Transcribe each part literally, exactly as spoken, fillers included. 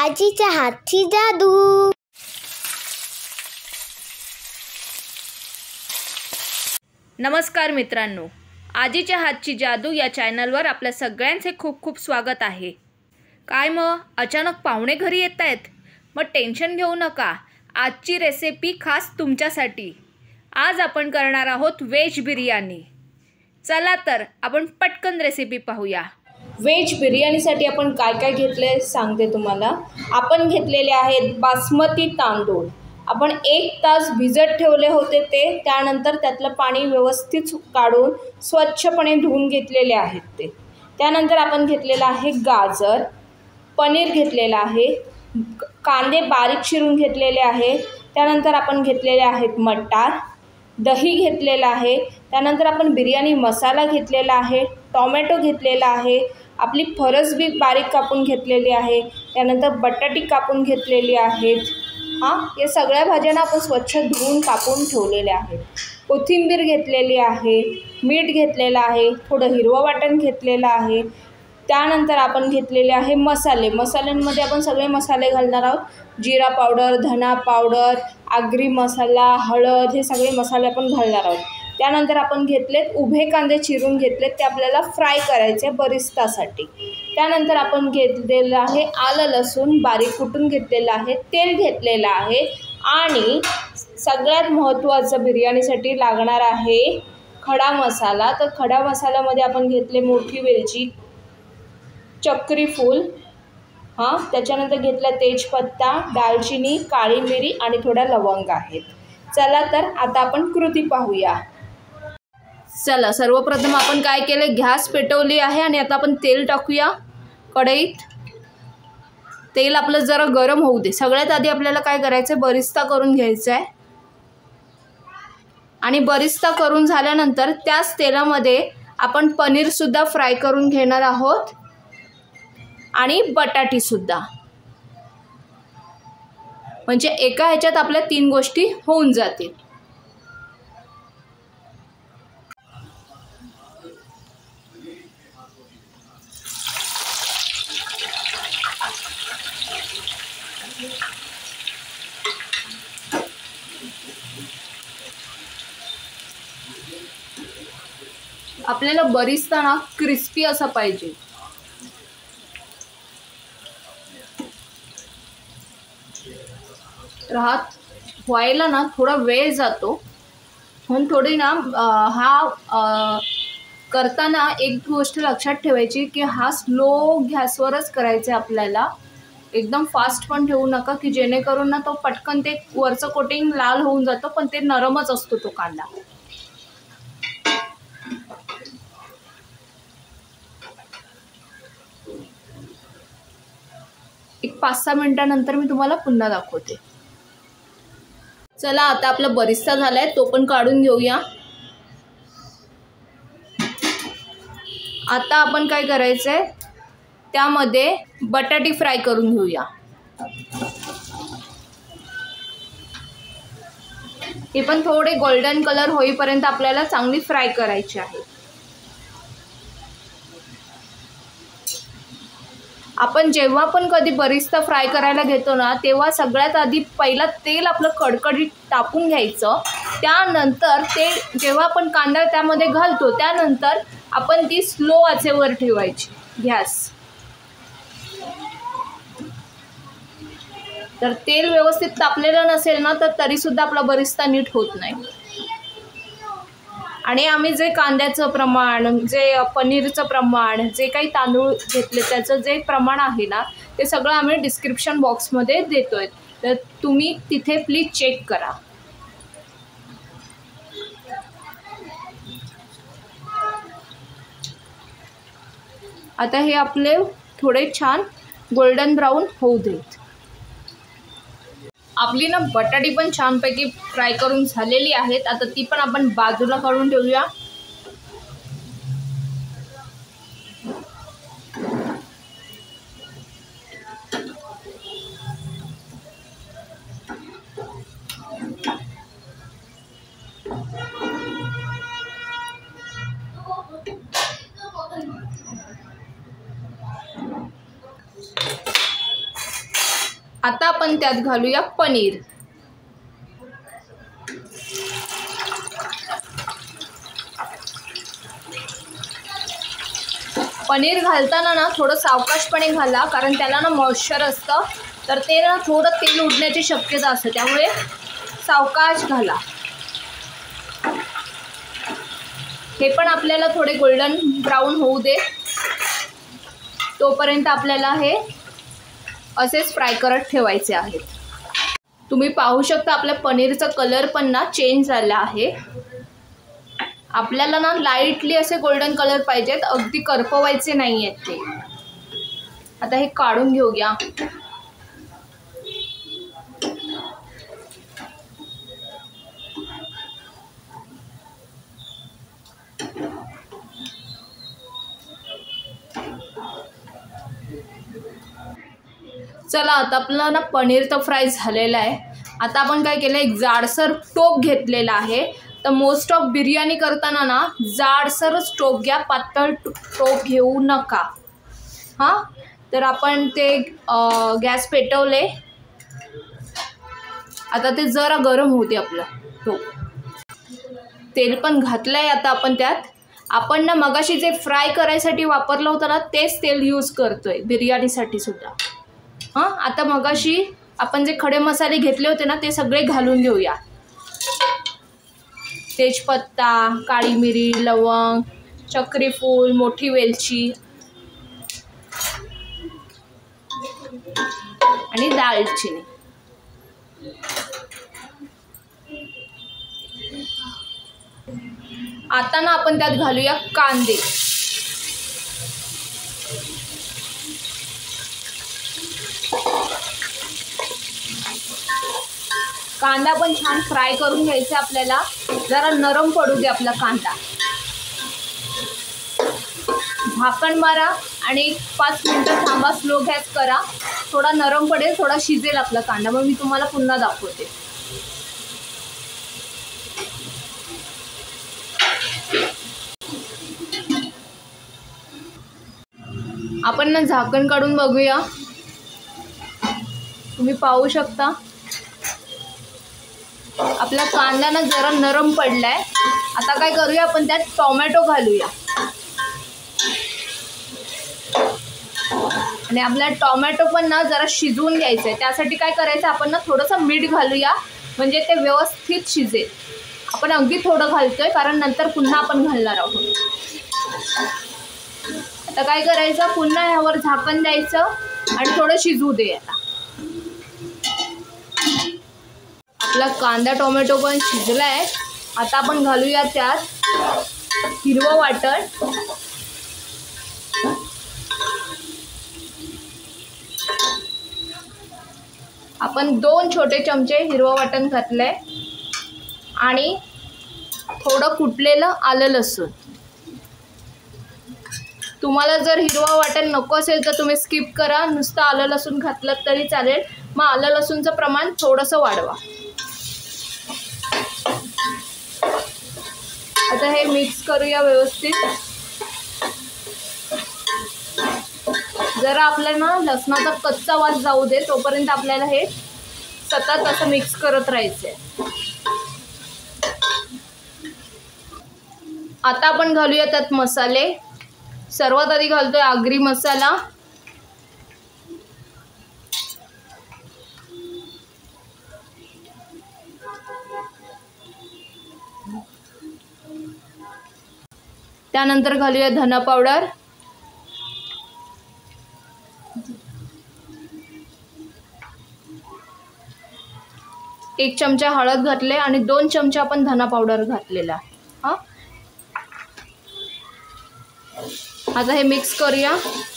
आजीच्या हातची जादू. नमस्कार मित्रांनो, आजीच्या हातची जादू या चॅनलवर आपल्या सगळ्यांचे खूप खूप स्वागत आहे. काय मग अचानक पाहुणे घरी येत आहेत? मग टेन्शन घेऊ नका, आजची रेसिपी खास तुमच्यासाठी. आज आपण करणार आहोत व्हेज बिर्याणी. चला तर आपण पटकन रेसिपी पाहूया. व्हेज बिर्याणीसाठी आपण काय काय घेतले सांगते तुम्हाला. आपण घेतलेले आहेत बासमती तांदूळ. आपण एक तास भिजत ठेवले होते ते, त्यानंतर त्यातलं पाणी व्यवस्थित काढून स्वच्छपणे धुवून घेतलेले आहेत ते. त्यानंतर आपण घेतलेलं आहे गाजर, पनीर घेतलेलं आहे, कांदे बारीक चिरून घेतलेले आहे. त्यानंतर आपण घेतलेले आहेत मटार, दही घेतलेलं आहे. त्यानंतर आपण बिर्याणी मसाला घेतलेला आहे, टोमॅटो घेतलेला आहे, आपली फरसबी बारीक कापून घेतलेली आहे. त्यानंतर बटाटी कापून घेतलेली आहेत. हां, या सगळ्या भाज्यांना आपण स्वच्छ धुवून कापून ठेवलेल्या आहेत. कोथिंबीर घेतलेली आहे, मीठ घेतलेलं आहे, थोडं हिरवं वाटण घेतलेलं आहे. त्यानंतर आपण घेतलेले आहे मसाले. मसाल्यांमध्ये आपण सगळे मसाले घालणार आहोत. जिरा पावडर, धना पावडर, आगरी मसाला, हळद, हे सगळे मसाले आपण घालणार आहोत. त्यानंतर आपण घेतलेत उभे कांदे चिरून घेतलेत, ते आपल्याला फ्राय करायचे बरिस्तासाठी. त्यानंतर आपण घेतलेलं आहे आलं लसूण बारीक कुटून घेतलेलं आहे, तेल घेतलेलं आहे. आणि सगळ्यात महत्त्वाचं बिर्याणीसाठी लागणार आहे खडा मसाला. तर खडा मसाल्यामध्ये आपण घेतले मोठी वेलची, चक्री फूल, हां, त्याच्यानंतर घेतला तेजपत्ता, दालचिनी, काळी मिरी आणि थोड्या लवंग आहेत. चला तर आता आपण कृती पाहूया. चला, सर्वप्रथम आपण काय केले, गॅस पेटवली आहे आणि आता आपण तेल टाकूया कढईत. तेल आपलं जरा गरम होऊ दे. सगळ्यात आधी आपल्याला काय करायचं आहे, बरिस्ता करून घ्यायचा आहे. आणि बरिस्ता करून झाल्यानंतर त्याच तेलामध्ये आपण पनीरसुद्धा फ्राय करून घेणार आहोत आणि बटाटीसुद्धा. म्हणजे एका ह्याच्यात आपल्या तीन गोष्टी होऊन जातील. आपल्याला बरिस्ता ना क्रिस्पी असा पाहिजे. राहत व्हायला ना थोडा वेळ जातो, म्हणून थोडी ना हा करताना एक गोष्ट लक्षात ठेवायची की हा स्लो गॅसवरच करायचा आहे आपल्याला. एकदम फास्ट पण ठेवू नका की जेणेकरून ना तो पटकन ते वरचं कोटिंग लाल होऊन जातं, पण ते नरमच असतो तो कांदा. एक पाच सहा मिनिटानंतर मी तुम्हाला पुन्हा दाखवते. चला, आता आपला बरिस्ता झालाय, तो पण काढून घेऊया. आता आपण काय करायचंय, त्यामध्ये बटाटी फ्राय करून घेऊया. हे पण थोडे गोल्डन कलर होईपर्यंत आपल्याला चांगली फ्राय करायची आहे. आपण जेव्हा पण कधी बरिस्ता फ्राय करायला घेतो ना, तेव्हा सगळ्यात आधी पहिला तेल आपलं कडकडीत टाकून घ्यायचं. त्यानंतर ते जेव्हा आपण कांदा त्यामध्ये घालतो, त्यानंतर आपण ती स्लो आचेवर ठेवायची गॅस. तर तेल व्यवस्थित तापलेलं नसेल ना, तर तरीसुद्धा आपला बरिस्ता नीट होत नाही. आणि आम्ही जे कांद्याचं प्रमाण, जे पनीरचं प्रमाण, जे काही तांदूळ घेतले त्याचं जे प्रमाण आहे ना, ते सगळं आम्ही डिस्क्रिप्शन बॉक्समध्ये देतो आहे. तर तुम्ही तिथे प्लीज चेक करा. आता हे आपले थोडे छान गोल्डन ब्राऊन होऊ देत. आपली ना बटाटी पण छानपैकी फ्राय करून झालेली आहेत. आता ती पण आपण बाजूला काढून ठेवूया. आता आपण त्यात घालूया पनीर. पनीर घालताना ना थोडं सावकाशपणे घाला, कारण त्याला ना मॉइश्चर असतं, तर ते ना थोडं तेल उडण्याची शक्यता असते, त्यामुळे सावकाश घाला. हे पण आपल्याला थोडे गोल्डन ब्राऊन होऊ दे, तोपर्यंत आपल्याला हे असेच फ्राय करत ठेवायचे आहेत. तुम्ही पाहू शकता आपल्या पनीरचा कलर पण ना चेंज झाला आहे. आपल्याला ना लाईटली असे गोल्डन कलर पाहिजेत, अगदी करपवायचे नाही आहेत ते. आता हे काढून घेऊया. चला, आता आपला ना पनीर तर फ्राय झालेला आहे. आता आपण काय केलं, एक जाडसर टोप घेतलेला आहे. तर मोस्ट ऑफ बिर्याणी करताना ना जाडसरच टोप घ्या, पातळ टोप घेऊ नका. हां, तर आपण ते गॅस पेटवले. आता ते जरा गरम होते आपलं टोप. तेल पण घातलं आहे आता आपण त्यात. आपण ना मगाशी जे फ्राय करायसाठी वापरलं होतं ना तेच तेल यूज करतोय बिर्याणीसाठी सुद्धा. हां, आता मगाशी आपण जे खडे मसाले घेतले होते ना ते सगळे घालून घेऊया. तेजपत्ता, काळी मिरी, लवंग, चक्रीफूल, मोठी वेलची आणि दालचिनी. आता ना आपण त्यात घालूया कांदे. कांदा पण छान फ्राय करून घ्यायचा आपल्याला. जरा नरम पडू दे आपला कांदा. झाकण मारा आणि एक पाच मिनिटं थांबा, स्लो गॅस करा. थोडा नरम पडेल, थोडा शिजेल आपला कांदा. मग मी तुम्हाला पुन्हा दाखवते. आपण ना झाकण काढून बघूया. तुम्ही पाहू शकता आपला कांदा ना जरा नरम पडलाय. आता काय करूया, आपण त्यात टोमॅटो घालूया. आणि आपला टोमॅटो पण ना जरा शिजवून घ्यायचं आहे. त्यासाठी काय करायचं, आपण ना थोडंसं मीठ घालूया, म्हणजे ते व्यवस्थित शिजेल. आपण अगदी थोडं घालतोय, कारण नंतर पुन्हा आपण घालणार आहोत. आता काय करायचं, पुन्हा ह्यावर झाकण द्यायचं आणि थोडं शिजू दे. आता आपला कांदा टोमॅटो पण शिजलाय. आता आपण घालूया त्यात हिरवं वाटण. आपण दोन छोटे चमचे हिरवं वाटण घातलंय आणि थोडं कुटलेलं आलं लसूण. तुम्हाला जर हिरवं वाटण नको असेल तर तुम्ही स्किप करा, नुसतं आलं लसूण घातलं तरी चालेल. मग आलं लसूणचं प्रमाण थोडंसं वाढवा. आता हे मिक्स करूया व्यवस्थित. जरा आपल्याला लसणाचा कच्चा वास जाऊ दे, तोपर्यंत आपल्याला हे सतत असं मिक्स करत राहायचंय. आता आपण घालूया त्यात मसाले. सर्वात आधी घालतोय आगरी मसाला. त्यानंतर घालूया धना पावडर. एक चमचा हळद घातले आणि दोन चमचे आपण धना पावडर घातलेला आहे. हा, आता हे मिक्स करूया.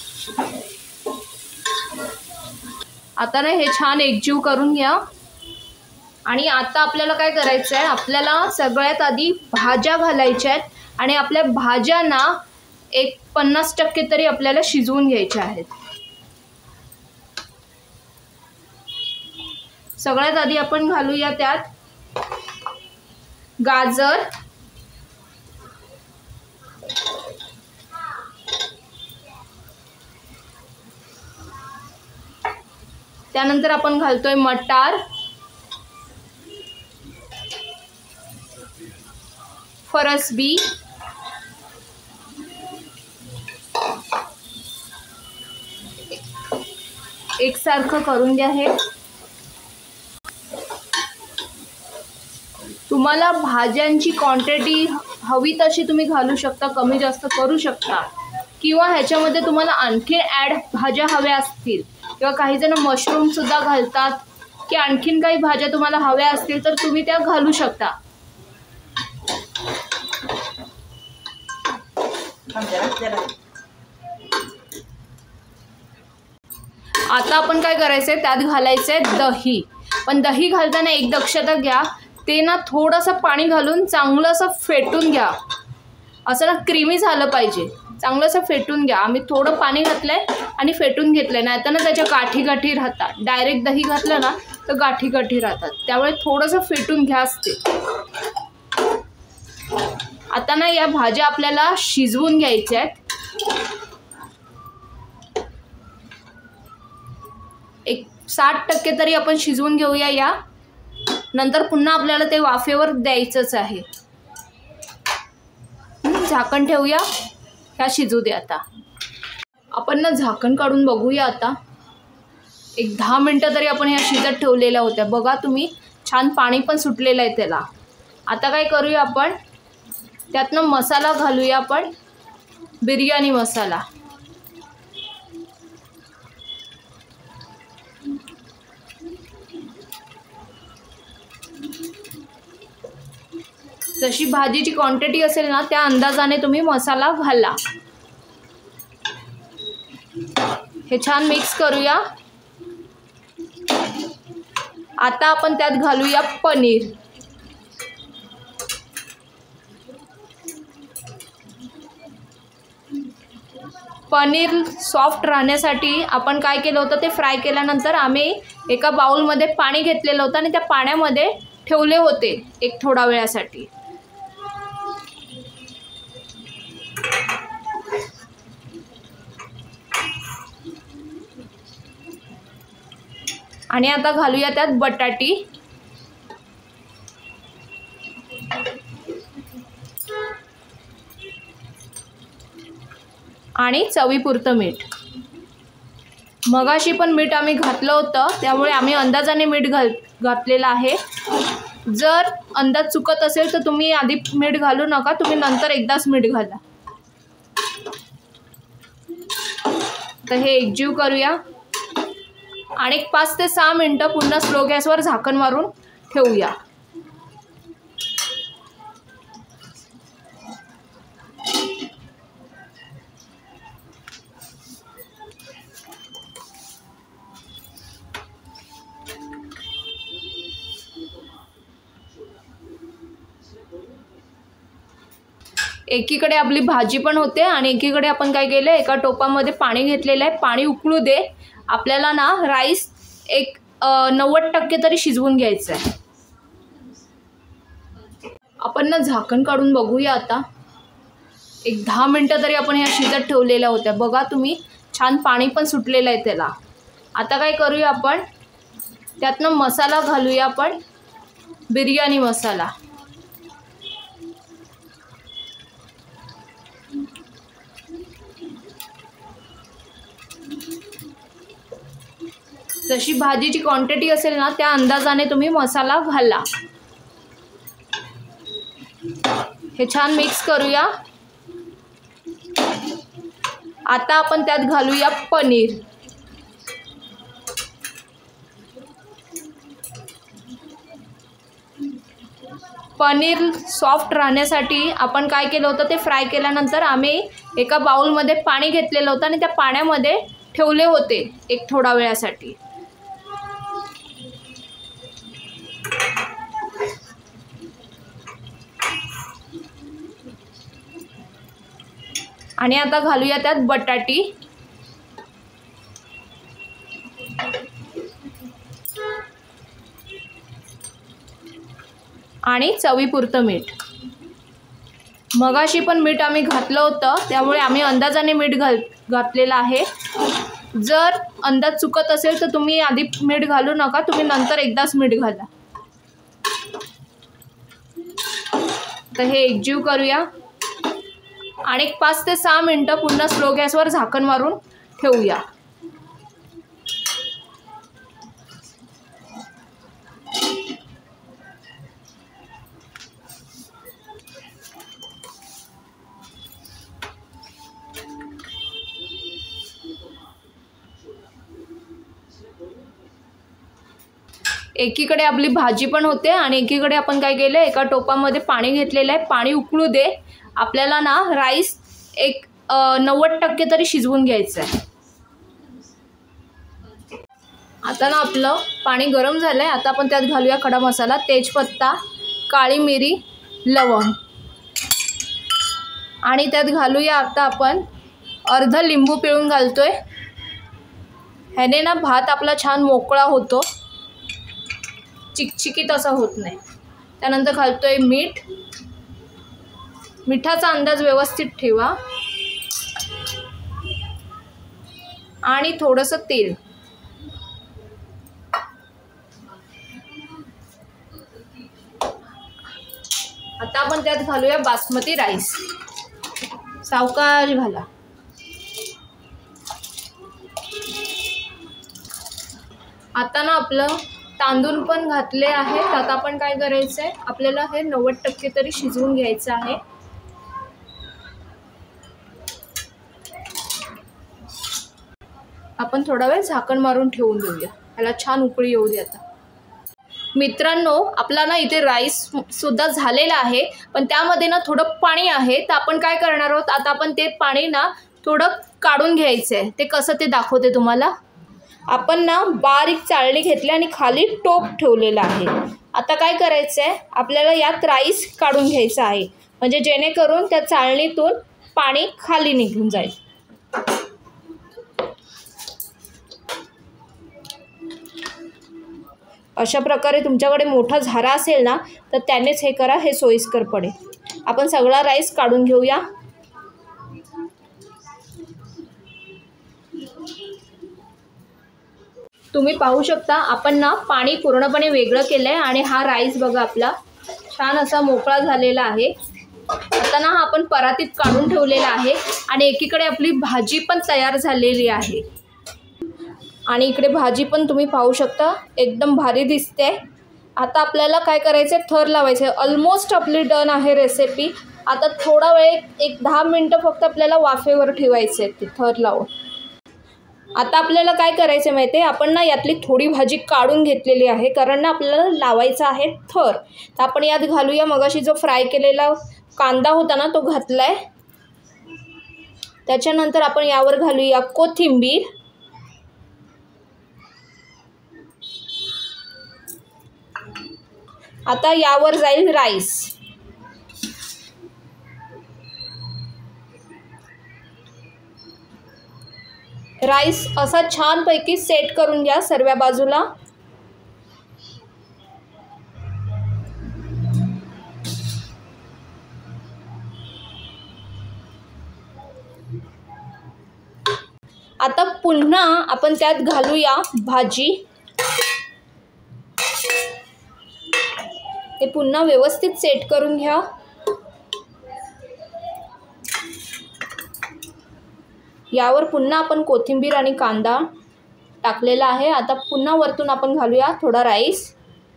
आता ना हे छान एकजीव करून घ्या. आणि आता आपल्याला काय करायचं आहे, आपल्याला सगळ्यात आधी भाज्या घालायच्या आहेत. आणि आपल्या भाज्या ना एक पन्नास टक्के तरी आपल्याला शिजवून घ्यायच्या आहेत. सगळ्यात आधी आपण घालूया त्यात गाजर, त्यानंतर आपण घालतोय मटार, फरसबी, एकसारखं करून घ्या। हे तुम्हाला भाज्यांची क्वांटिटी हवी तशी तुम्ही घालू शकता, कमी जास्त करू शकता, किंवा ह्याच्यामध्ये तुम्हाला आणखी ॲड भाज्या हव्या असतील किंवा काही जण मशरूम सुद्धा घालतात की आणखीन काही भाज्या तुम्हाला हव्या असतील तर तुम्ही त्या घालू शकता। आता आपण काय करायचंय, त्यात घालायचंय दही। पण दही घालताना एक दक्षता घ्या, ते ना थोडंसं पाणी घालून चांगलं असं फेटून घ्या, असं ना क्रीमी झालं पाहिजे, चांगलं असं फेटून घ्या। आम्ही थोडं पाणी घातलंय आणि फेटून घेतलंय, नाहीतर ना त्याच्या गाठी गाठी राहतात। डायरेक्ट दही घातलं ना तर गाठी गाठी राहतात, त्यामुळे थोडंसं फेटून घ्या असते। आता ना या भाज्या आपल्याला शिजवून घ्यायच्या आहेत। एक साठ टक्के तरी आपण शिजवून घेऊया या, नंतर पुन्हा आपल्याला ते वाफेवर द्यायचंच आहे। झाकण ठेवूया, ह्या शिजू दे। आता आपण ना झाकण काढून बघूया। आता एक दहा मिनटं तरी आपण ह्या शिजत ठेवलेल्या होत्या, बघा तुम्ही, छान पाणी पण सुटलेलं आहे त्याला। आता काय करूया, आपण त्यातनं मसाला घालूया, आपण बिर्याणी मसाला। जशी भाजीची क्वांटिटी असेल ना त्या अंदाजाने तुम्ही मसाला घाला। हे छान मिक्स करूया। आता आपण त्यात घालूया पनीर। पनीर सॉफ्ट राहण्यासाठी आपण काय केलं होतं, ते फ्राय केल्यानंतर आम्ही एका बाउलमध्ये पाणी घेतलेलं होतं आणि त्या पाण्यामध्ये ठेवले होते एक थोडा वेळासाठी। आणि आता घालूया त्यात बटाटी आणि चवीपुरतं मीठ। मगाशी पण मीठ आम्ही घातलं होतं, त्यामुळे आम्ही अंदाजाने मीठ घाल घातलेलं आहे। जर अंदाज चुकत असेल तर तुम्ही आधी मीठ घालू नका, तुम्ही नंतर एकदाच मीठ घाला। तर हे एकजीव करूया आणि एक पाच ते सहा मिनटं पुन्हा स्लो गॅसवर झाकण मारून ठेवूया। एकीकडे आपली भाजी पण होते आणि एकीकडे आपण काय केलं, एका टोपामध्ये पाणी घेतलेलं आहे, पाणी उकळू दे। आपल्याला ना राईस एक नव्वद टक्के तरी शिजवून घ्यायचं आहे। आपण ना झाकण काढून बघूया। आता एक दहा मिनटं तरी आपण ह्या शिजत ठेवलेल्या होत्या, बघा तुम्ही, छान पाणी पण सुटलेलं आहे त्याला। आता काय करूया, आपण त्यातनं मसाला घालूया, आपण बिर्याणी मसाला। जशी भाजीची क्वांटिटी असेल ना त्या अंदाजाने तुम्ही मसाला घाला। हे छान मिक्स करूया। आता आपण त्यात घालूया पनीर। पनीर सॉफ्ट राहण्यासाठी आपण काय केलं होतं, ते फ्राय केल्यानंतर आम्ही एका बाउलमध्ये पाणी घेतलेलं होतं आणि त्या पाण्यामध्ये ठेवले होते एक थोडा वेळासाठी। आणि आता घालूया त्यात बटाटी आणि चवीपुरतं मीठ। मगाशी पण मीठ आम्ही घातलं होतं, त्यामुळे आम्ही अंदाजाने मीठ घाल घातलेलं आहे। जर अंदाज चुकत असेल तर तुम्ही आधी मीठ घालू नका, तुम्ही नंतर एकदाच मीठ घाला. तर हे एकजीव करूया आणि एक पाच ते सहा मिनटं पुन्हा स्लो गॅसवर झाकण मारून ठेवूया. एकीकडे आपली भाजी पण होते आणि एकीकडे आपण काय केलं, एका टोपामध्ये पाणी घेतलेलं आहे. पाणी उकळू दे. आपल्याला ना राईस एक नव्वद टक्के तरी शिजवून घ्यायचं आहे. आता ना आपलं पाणी गरम झालं आहे. आता आपण त्यात घालूया खडा मसाला, तेजपत्ता, काळी मिरी, लवंग आणि त्यात घालूया आता आपण अर्धा लिंबू पिळून घालतोय. ह्याने ना भात आपला छान मोकळा होतो, चिकचिकीत असा होत नाही. त्यानंतर घालतोय मीठ. मिठाचा अंदाज व्यवस्थित ठेवा आणि थोडंसं तेल. आता आपण त्यात घालूया बासमती राईस. सावकाश घाला. आता ना आपलं तांदूळ पण घातले आहेत. आता आपण काय करायचं आहे, आपल्याला हे नव्वद टक्के तरी शिजवून घ्यायचं आहे. आपण थोडा वेळ झाकण मारून ठेवून देऊया, याला छान उकळी येऊ दे. आता मित्रांनो, आपला ना इथे राईस सुद्धा झालेला आहे, पण त्यामध्ये ना थोडं पाणी आहे. तर आपण काय करणार आहोत, आता आपण ते पाणी ना थोडं काढून घ्यायचं आहे. ते कसं ते दाखवते तुम्हाला. आपण ना बारीक चाळणी घेतली आणि खाली टोप ठेवलेला आहे. आता काय करायचं आहे, आपल्याला यात राईस काढून घ्यायचा आहे, म्हणजे जेणेकरून त्या चाळणीतून पाणी खाली निघून जाईल. अशा प्रकारे तुमच्याकडे मोठा झारा असेल ना तर त्यानेच हे करा, हे सोयीस्कर पडेल. आपण सगळा राईस काढून घेऊया. तुम्ही पाहू शकता आपण ना पाणी पूर्णपणे वेगळं केलं आहे आणि हा राईस बघा आपला छान असा मोकळा झालेला आहे. आता ना हा आपण परातीत काढून ठेवलेला आहे आणि एकीकडे आपली भाजी पण तयार झालेली आहे. आणि इकडे भाजी पण तुम्ही पाहू शकता एकदम भारी दिसते. आता आपल्याला काय करायचं आहे, थर लावायचे. ऑलमोस्ट आपली डन आहे रेसिपी. आता थोडा वेळ एक दहा मिनटं फक्त आपल्याला वाफेवर ठेवायचे आहेत ते थर लावून. आता आपल्याला काय करायचं आहे माहिती आहे, आपण ना यातली थोडी भाजी काढून घेतलेली आहे, कारण ना आपल्याला लावायचा आहे थर. तर आपण यात घालूया मगाशी जो फ्राय केलेला कांदा होता ना तो घातला आहे. त्याच्यानंतर आपण यावर घालूया कोथिंबीर. आता यावर जाईल राईस. राईस असा छानपैकी सेट करून घ्या सर्व बाजूला. आता पुन्हा आपण त्यात घालूया भाजी. हे पुन्हा व्यवस्थित सेट करून घ्या. यावर पुन्हा आपण कोथिंबीर आणि कांदा टाकलेला आहे. आता पुन्हा वरतून आपण घालूया थोडा राईस.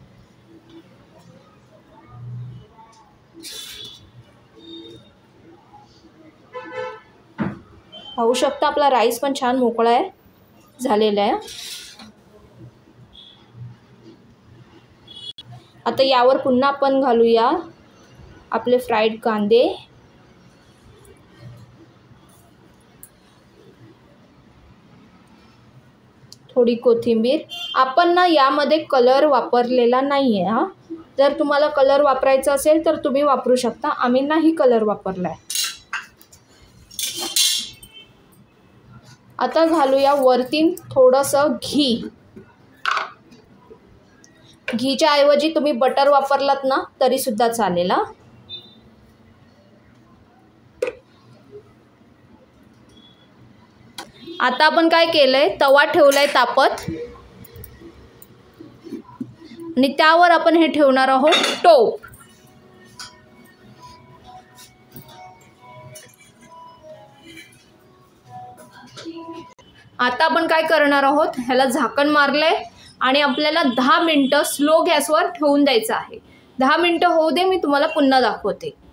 पाहू शकता आपला राईस पण छान मोकळा आहे झालेला आहे. आता यावर पुन्हा आपण घालूया आपले फ्राईड कांदे. थोडी कोथिंबीर. आपण ना यामध्ये कलर वापरलेला नाही आहे. हां, जर तुम्हाला कलर वापरायचा असेल तर तुम्ही वापरू शकता. आम्ही नाही कलर वापरला आहे. आता घालूया वरती थोडंसं घी. घीच्या ऐवजी तुम्ही बटर वापरलात ना तरी सुद्धा चालेल. आता आपण काय केलंय, तवा ठेवलाय तापत आणि त्यावर आपण हे ठेवणार आहोत टोप. आता आपण काय करणार आहोत, ह्याला झाकण मारलंय आणि आपल्याला दहा मिनिटं स्लो गॅसवर ठेवून द्यायचं आहे. दहा मिनिटं होऊ दे, मी तुम्हाला पुन्हा दाखवते.